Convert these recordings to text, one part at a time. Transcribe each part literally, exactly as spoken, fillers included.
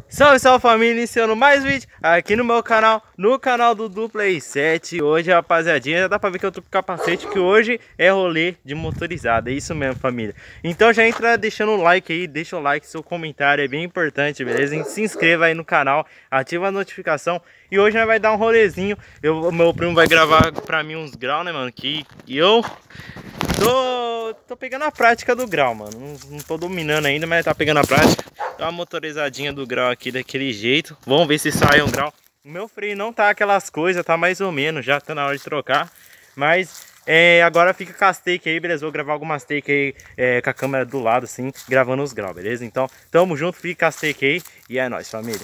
Salve, salve família, iniciando mais vídeo aqui no meu canal, no canal do Duplay sete. Hoje, rapaziadinha, já dá pra ver que eu tô com capacete, que hoje é rolê de motorizada. É isso mesmo, família. Então já entra deixando o like aí, deixa o like, seu comentário é bem importante, beleza? E se inscreva aí no canal, ativa a notificação. E hoje nós vai dar um rolezinho. Eu, meu primo vai gravar pra mim uns graus, né, mano? Que eu tô, tô pegando a prática do grau, mano. Não, não tô dominando ainda, mas tá pegando a prática. Dá uma motorizadinha do grau aqui daquele jeito. Vamos ver se sai um grau. O meu freio não tá aquelas coisas, tá mais ou menos. Já tá na hora de trocar. Mas é, agora fica com as take aí, beleza? Vou gravar algumas take aí é, com a câmera do lado, assim, gravando os graus, beleza? Então, tamo junto, fica com as take aí. E é nóis, família.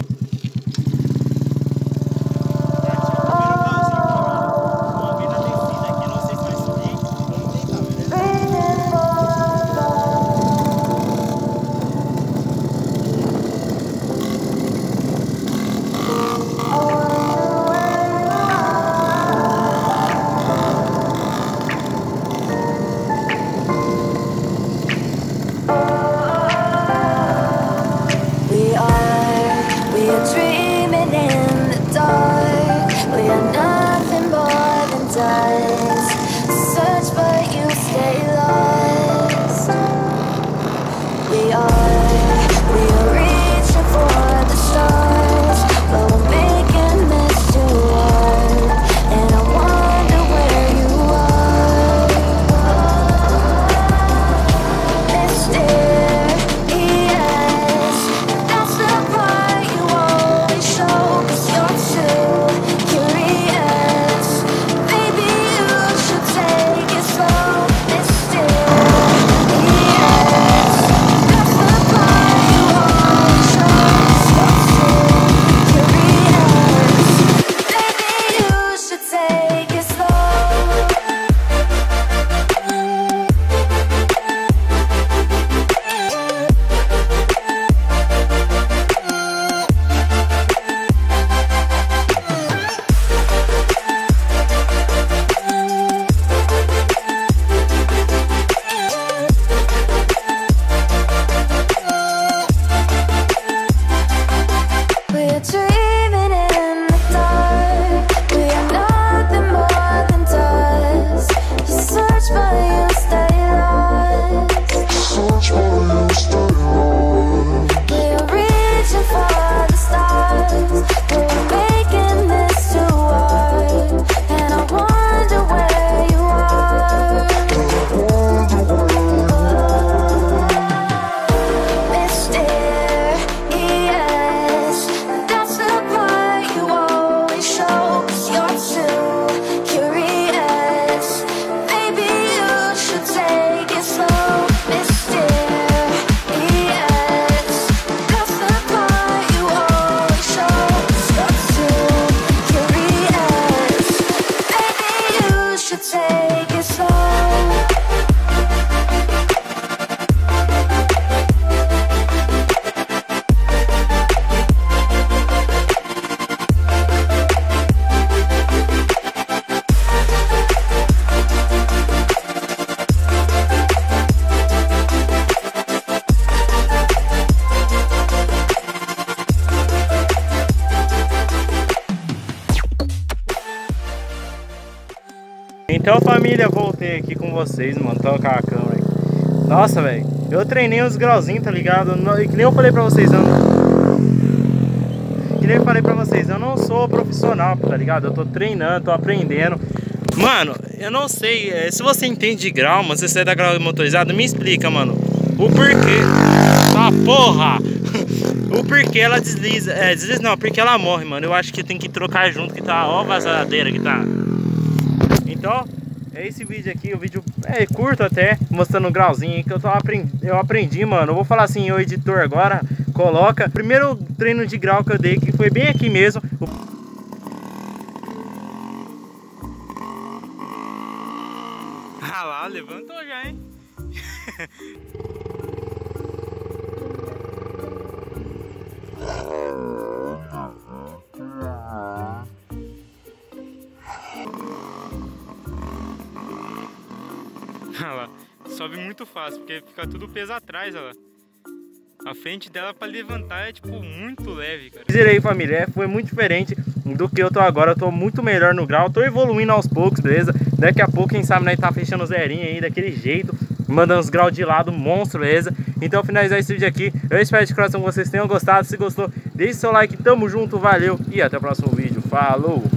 Então, família, voltei aqui com vocês, mano. Tocar a câmera aí. Nossa, velho, eu treinei uns grauzinhos, tá ligado? Que nem eu falei pra vocês, eu não... Que nem eu falei pra vocês, eu não sou profissional, tá ligado? Eu tô treinando, tô aprendendo. Mano, eu não sei, se você entende de grau, mano, se você é da grau motorizado, me explica, mano, o porquê. Ah, porra! O porquê ela desliza, é, desliza não, porque ela morre, mano. Eu acho que tem que trocar junto, que tá, ó a vazadeira que tá. Então, é esse vídeo aqui, o vídeo é curto até, mostrando um grauzinho que eu, tô aprendi, eu aprendi, mano. Eu vou falar assim, o editor agora, coloca. Primeiro treino de grau que eu dei, que foi bem aqui mesmo. Ah lá, levantou já, hein? Olha lá, sobe muito fácil, porque fica tudo peso atrás, olha lá. A frente dela pra levantar é, tipo, muito leve, cara. Vocês viram aí, família, é, foi muito diferente do que eu tô agora. Eu tô muito melhor no grau, tô evoluindo aos poucos, beleza? Daqui a pouco, quem sabe, nós tá fechando o zerinho aí daquele jeito, mandando os graus de lado, monstro, beleza? Então, finalizar esse vídeo aqui. Eu espero de coração que vocês tenham gostado. Se gostou, deixe seu like, tamo junto, valeu e até o próximo vídeo. Falou!